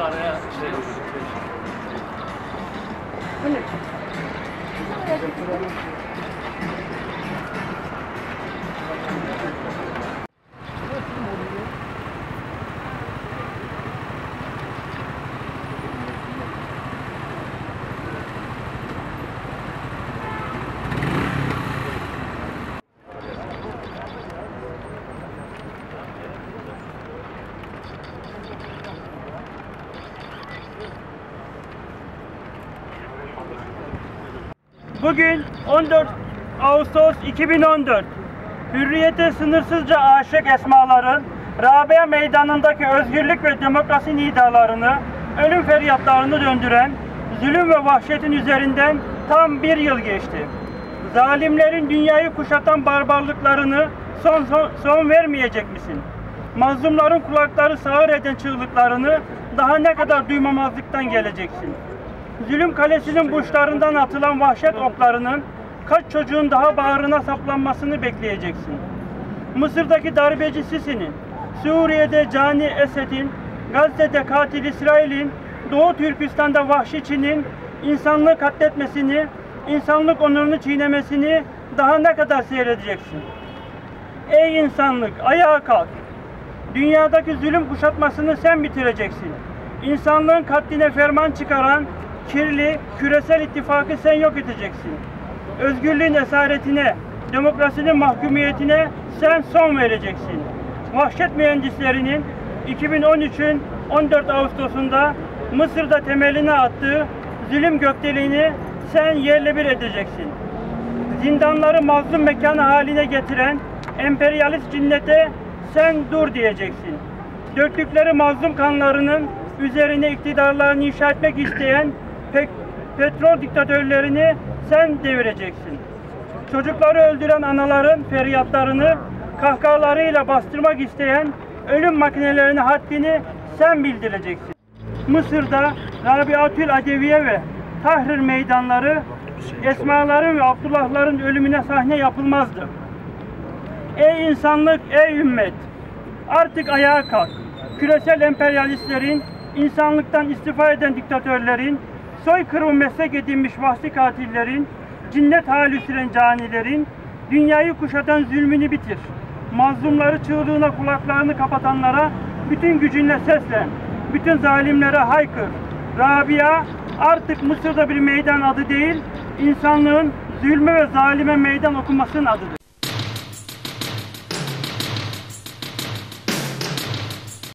araya şey Bugün 14 Ağustos 2014. Hürriyete sınırsızca aşık esmaların Rabia Meydanı'ndaki özgürlük ve demokrasi nidalarını, ölüm feryatlarını döndüren zulüm ve vahşetin üzerinden tam bir yıl geçti. Zalimlerin dünyayı kuşatan barbarlıklarını son vermeyecek misin? Mazlumların kulakları sağır eden çığlıklarını daha ne kadar duymamazlıktan geleceksin? Zulüm kalesinin burçlarından atılan vahşet oklarının kaç çocuğun daha bağrına saplanmasını bekleyeceksin. Mısır'daki darbeci Sisi'nin, Suriye'de Cani Esed'in, Gazze'de katil İsrail'in, Doğu Türkistan'da vahşi Çin'in insanlığı katletmesini, insanlık onurunu çiğnemesini daha ne kadar seyredeceksin? Ey insanlık, ayağa kalk! Dünyadaki zulüm kuşatmasını sen bitireceksin. İnsanlığın katline ferman çıkaran kirli, küresel ittifakı sen yok edeceksin. Özgürlüğün esaretine, demokrasinin mahkumiyetine sen son vereceksin. Vahşet mühendislerinin 2013'ün 14 Ağustos'unda Mısır'da temelini attığı zulüm gökdeleğini sen yerle bir edeceksin. Zindanları mazlum mekanı haline getiren emperyalist cinnete sen dur diyeceksin. Döktükleri mazlum kanlarının üzerine iktidarlarını inşa etmek isteyen petrol diktatörlerini sen devireceksin. Çocukları öldüren anaların feryatlarını kahkahalarıyla bastırmak isteyen ölüm makinelerine haddini sen bildireceksin. Mısır'da Rabiatül Adeviye ve Tahrir meydanları Esmaların ve Abdullahların ölümüne sahne yapılmazdı. Ey insanlık, ey ümmet! Artık ayağa kalk. Küresel emperyalistlerin, insanlıktan istifa eden diktatörlerin, soykırımı meslek edinmiş vahşi katillerin, cinnet hali süren canilerin, dünyayı kuşatan zulmünü bitir. Mazlumları çığlığına kulaklarını kapatanlara bütün gücünle seslen. Bütün zalimlere haykır. Rabia artık Mısır'da bir meydan adı değil, insanlığın zulme ve zalime meydan okumasının adıdır.